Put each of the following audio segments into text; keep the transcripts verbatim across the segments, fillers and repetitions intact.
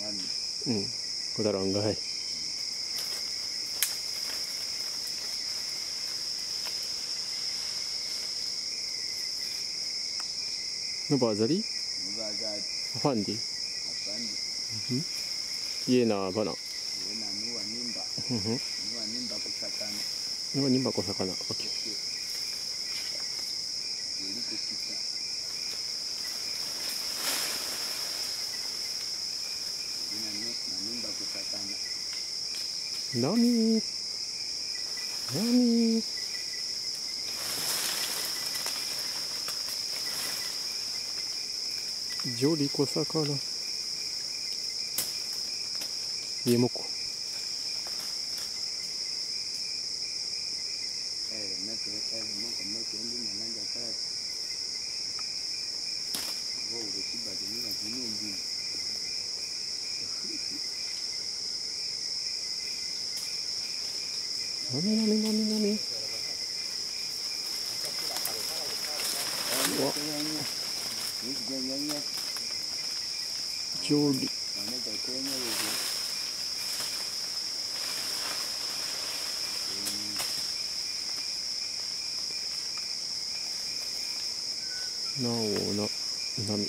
うんこだろんがいのばあざりファンディ家なばなnuwa nimba kwa sakana okay nami nami joli kwa sakana yemoko nami nami nami namiわjoliなおな波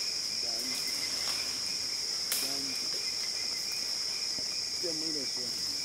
でもいいですよ。